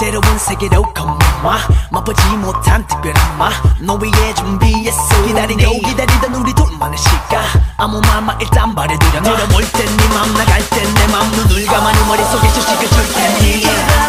새로운 세계로 건너와 맛보지 못한 특별한 맛 너 위해 준비했어 기다리고 기다리던 우리 둘만의 시간 아무 말만 일단 말해두려 들어올 땐 네 맘 나갈 땐 내 맘 눈을 감아 네 머릿속에 주식을 줄 테니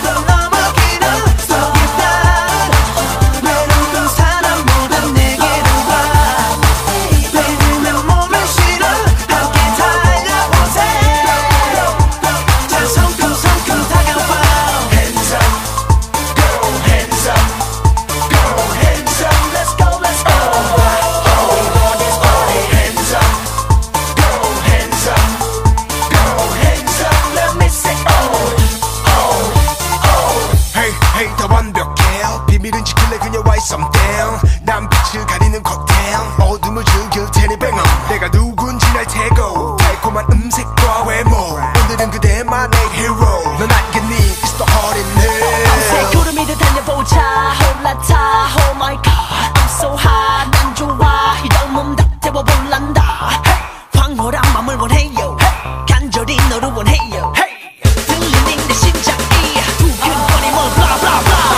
비밀은 지킬래 그녀와의 something 난 빛을 가리는 칵테일 어둠을 즐길 테니 뱅어 내가 누군지 날 테고 달콤한 음색과 외모 오늘은 그대만의 hero 넌 알겠니 it's the heart in me 밤새 구름 위를 달려보자 올라타 oh my god I'm so hot 난 좋아 이런 몸 다 태워볼란다 황홀한 맘을 원해요 간절히 너를 원해요 들리는 내 심장이 두근거림을 blah blah blah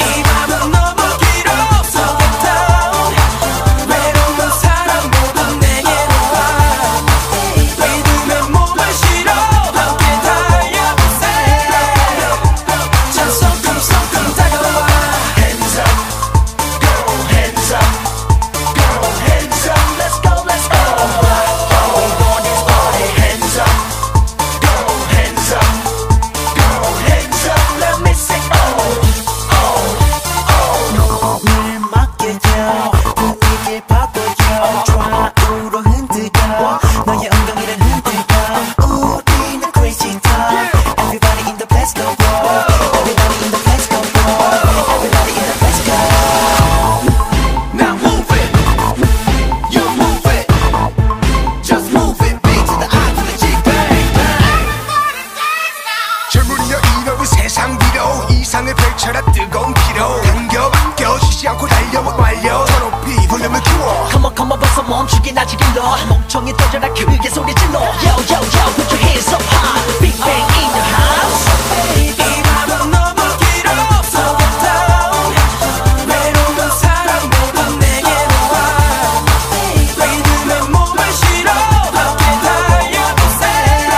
세상 위로 이상을 펼쳐라 뜨거운 피로 당겨 맡겨 쉬지 않고 달려와 완료 더 높이 볼륨을 키워 Come on come on 벌써 멈추긴 아직 일러 멍청이 떠져라 크게 소리 질러 Yo yo yo put your hands up high Big bang in the house 이 밤은 너무 길어 Slow it down 외로운 사람보다 내게로 와 리듬에 몸을 실어 함께 달려보세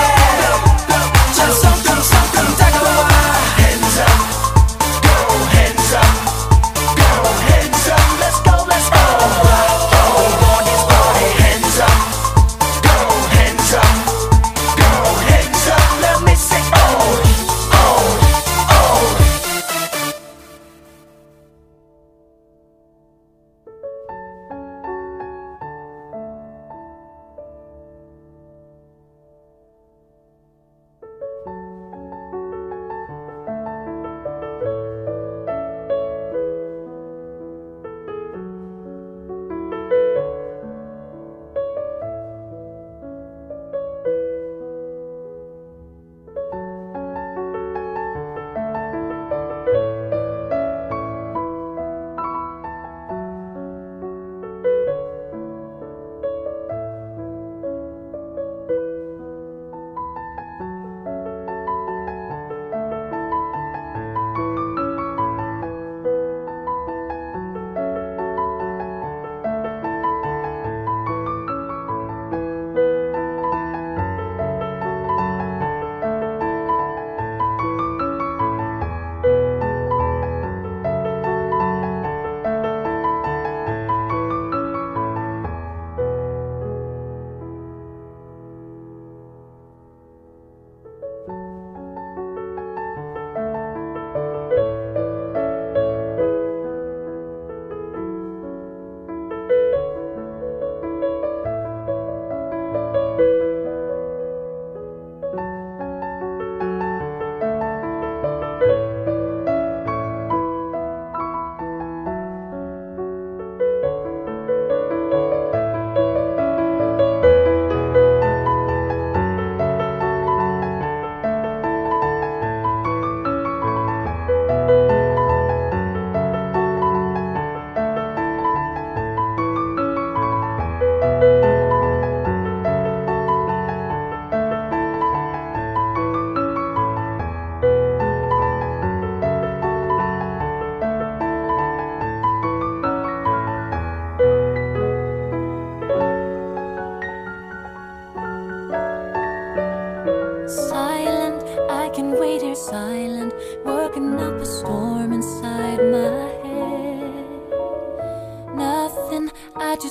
자 성큼성큼 다가와 Miss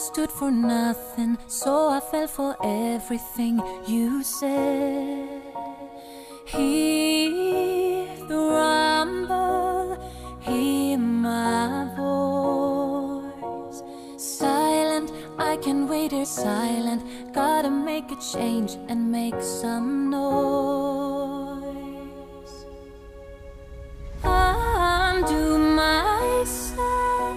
stood for nothing, so I fell for everything you said. Hear the rumble, hear my voice. Silent, I can wait here silent. Gotta make a change and make some noise. Undo my set,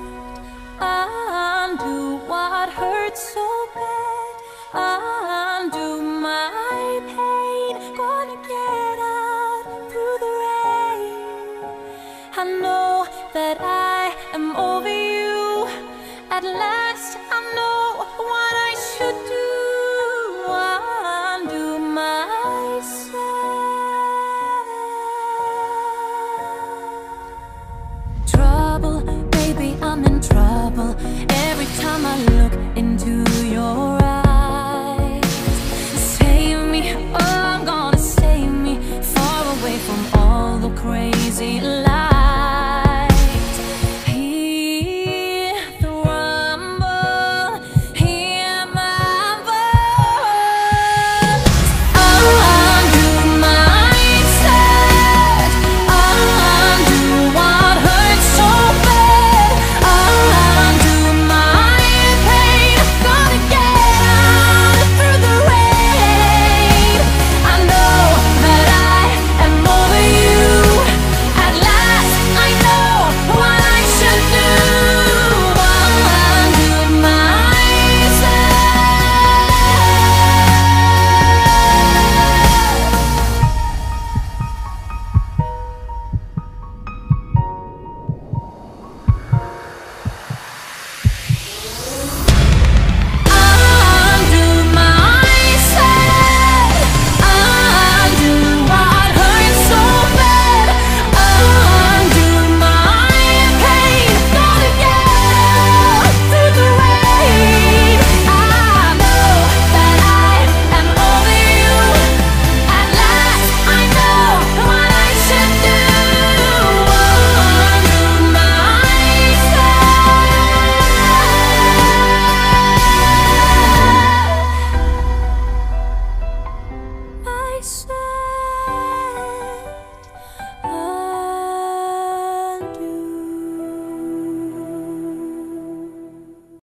undo what hurt so bad, undo my pain. Gonna get out through the rain. I know that I am over you. At last I know what I should do. Undo myself. Trouble, baby, I'm in trouble. Every time I look in